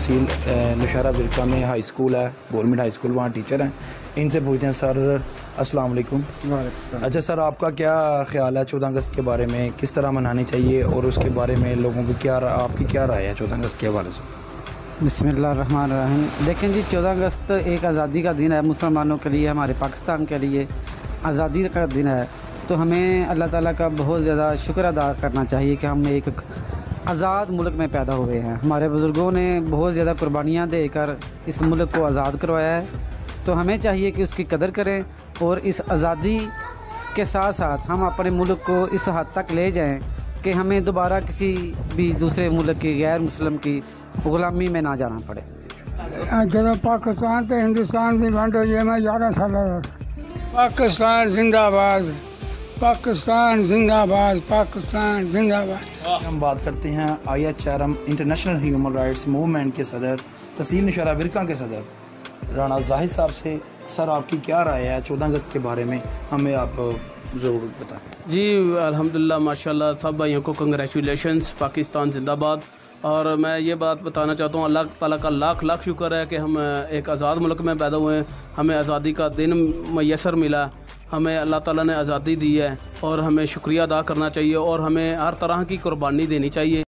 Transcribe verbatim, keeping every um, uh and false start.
तहसील नौशहरा विरका में high school है, government high school, वहाँ टीचर हैं। इनसे पूछते हैं। सर अस्सलाम वालेकुम। अच्छा सर, आपका क्या ख्याल है चौदह अगस्त के बारे में, किस तरह मनानी चाहिए और उसके बारे में लोगों की क्या आपकी क्या राय है चौदह अगस्त के हवाले से? बिस्मिल्लाहिर्रहमानिर्रहीम। देखें जी, चौदह अगस्त एक आज़ादी का दिन है मुसलमानों के लिए, हमारे पाकिस्तान के लिए आज़ादी का दिन है। तो हमें अल्लाह ताला का बहुत ज़्यादा शुक्र अदा करना चाहिए कि हम एक आज़ाद मुल्क में पैदा हुए हैं। हमारे बुज़ुर्गों ने बहुत ज़्यादा कुर्बानियाँ देकर इस मुल्क को आज़ाद करवाया है। तो हमें चाहिए कि उसकी कदर करें और इस आज़ादी के साथ साथ हम अपने मुल्क को इस हद तक ले जाएं कि हमें दोबारा किसी भी दूसरे मुल्क की, गैर मुस्लिम की गुलामी में ना जाना पड़े। जो पाकिस्तान तो हिंदुस्तान की वंड हुई है, मैं ग्यारह साल पाकिस्तान जिंदाबाद, पाकिस्तान जिंदाबाद, पाकिस्तान जिंदाबाद। हम बात करते हैं I H R M international human rights movement के सदर, तहसील नौशहरा विरका के सदर राना जाहिद साहब से। सर आपकी क्या राय है चौदह अगस्त के बारे में, हमें आप ज़रूर बताएं। जी अल्हम्दुलिल्लाह, माशाल्लाह, सब भाइयों को कंग्रेचुलेशंस, पाकिस्तान जिंदाबाद। और मैं ये बात बताना चाहता हूँ, अल्लाह ताला का लाख लाख शुक्र है कि हम एक आज़ाद मुल्क में पैदा हुए हैं, हमें आज़ादी का दिन मैसर मिला, हमें अल्लाह ताला ने आज़ादी दी है और हमें शुक्रिया अदा करना चाहिए और हमें हर तरह की कुर्बानी देनी चाहिए।